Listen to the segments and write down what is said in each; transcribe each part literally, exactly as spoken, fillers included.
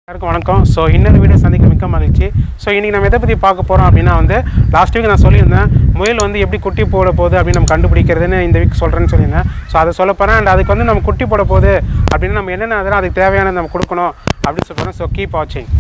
வணக்கம். ஸோ இன்னொரு வீடியோ சந்திக்க மிக்க மகிழ்ச்சி. ஸோ இன்றைக்கி நம்ம எதை பற்றி பார்க்க போகிறோம் அப்படின்னா வந்து லாஸ்ட் வீக் நான் சொல்லியிருந்தேன் முயல் வந்து எப்படி குட்டி போட போகுது அப்படின்னு நம்ம கண்டுபிடிக்கிறதுன்னு இந்த வீக் சொல்கிறேன்னு சொல்லியிருந்தேன். ஸோ அதை சொல்ல போகிறேன். அண்ட் அதுக்கு வந்து நம்ம குட்டி போட போகுது அப்படின்னு நம்ம என்னென்ன அதெல்லாம் அதுக்கு தேவையான நம்ம கொடுக்கணும் அப்படின்னு சொல்கிறோம். ஸோ கீப் வாட்சிங்.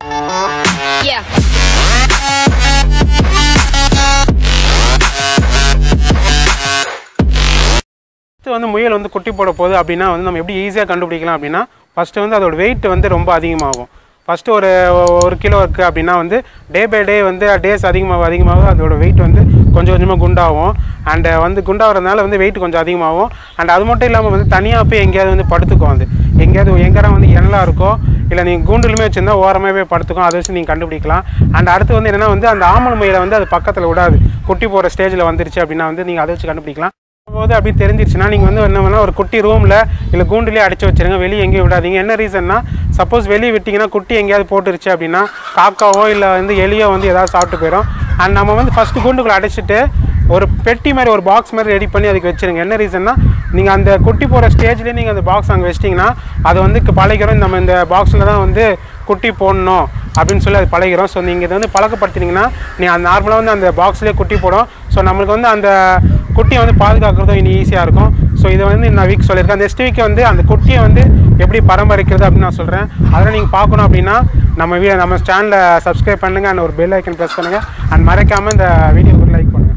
வந்து முயல் வந்து குட்டி போட போகுது அப்படின்னா வந்து நம்ம எப்படி ஈஸியாக கண்டுபிடிக்கலாம் அப்படின்னா ஃபஸ்ட்டு வந்து அதோட வெயிட் வந்து ரொம்ப அதிகமாகும். ஃபஸ்ட்டு ஒரு ஒரு கிலோ இருக்குது அப்படின்னா வந்து டே பை டே வந்து டேஸ் அதிகமாக அதிகமாக அதோட வெயிட் வந்து கொஞ்சம் கொஞ்சமாக குண்டாகும். அண்டு வந்து குண்டாகிறதுனால வந்து வெயிட் கொஞ்சம் அதிகமாகும். அண்ட் அது மட்டும் இல்லாமல் வந்து தனியாக போய் எங்கேயாவது வந்து படுத்துக்கும். வந்து எங்கேயாவது எங்கேயா வந்து இனலாக இருக்கோ இல்லை நீங்கள் கூண்டுலுமே வச்சுருந்தா ஓரமாக போய் படுத்துக்கும். அதை வச்சு நீங்கள் கண்டுபிடிக்கலாம். அண்ட் அடுத்து வந்து என்னென்னா வந்து அந்த ஆம்பல் முயலை வந்து அது பக்கத்தில் விடாது. குட்டி போகிற ஸ்டேஜில் வந்துருச்சு அப்படின்னா வந்து நீங்கள் அதை வச்சு கண்டுபிடிக்கலாம். போது அப்படி தெரிஞ்சிருச்சுன்னா நீங்கள் வந்து என்ன பண்ணால் ஒரு குட்டி ரூமில் இல்லை கூண்டுலேயே அடிச்சு வச்சுருங்க. வெளியே எங்கேயும் விடாதீங்க. என்ன ரீசன்னா சப்போஸ் வெளியே விட்டிங்கன்னா குட்டி எங்கேயாவது போட்டுருச்சு அப்படின்னா காக்காவோ இல்லை வந்து எலியோ வந்து ஏதாவது சாப்பிட்டு போயிடும். அண்ட் நம்ம வந்து ஃபஸ்ட்டு கூண்டுக்குள்ளே அடைச்சிட்டு ஒரு பெட்டி மாதிரி ஒரு பாக்ஸ் மாதிரி ரெடி பண்ணி அதுக்கு வச்சுருங்க. என்ன ரீசன்னா நீங்கள் அந்த குட்டி போகிற ஸ்டேஜ்லேயே நீங்கள் அந்த பாக்ஸ் அங்கே வச்சிட்டிங்கன்னா அது வந்து பழகிறோம். நம்ம இந்த பாக்ஸில் தான் வந்து குட்டி போடணும் அப்படின்னு சொல்லி அது பழகிறோம். ஸோ நீங்கள் இதை வந்து பழக்கப்படுத்தினீங்கன்னா நீங்கள் அந்த நார்மலாக வந்து அந்த பாக்ஸ்லேயே குட்டி போடும். ஸோ நம்மளுக்கு வந்து அந்த குட்டியை வந்து பாதுகாக்கிறதும் இன்னும் ஈஸியாக இருக்கும். ஸோ இதை வந்து நான் வீக் சொல்லியிருக்கேன். நெக்ஸ்ட் வீக்கை வந்து அந்த குட்டியை வந்து எப்படி பராமரிக்கிறது அப்படின்னு நான் சொல்கிறேன். அதெல்லாம் நீங்கள் பார்க்கணும் அப்படின்னா நம்ம வீ நம்ம சேனலை சப்ஸ்கிரைப் பண்ணுங்கள். அண்ட் ஒரு பெல் ஐக்கன் ப்ரெஸ் பண்ணுங்கள். அண்ட் மறக்காமல் இந்த வீடியோவுக்கு லைக் பண்ணுங்கள்.